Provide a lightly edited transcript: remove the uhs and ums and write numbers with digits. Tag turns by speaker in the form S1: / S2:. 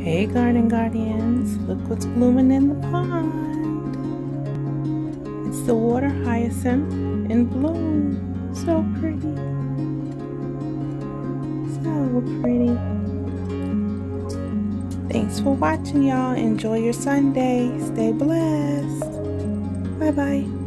S1: Hey garden guardians, look what's blooming in the pond. It's the water hyacinth in bloom. So pretty. So pretty. Thanks for watching, y'all. Enjoy your Sunday. Stay blessed. Bye-bye.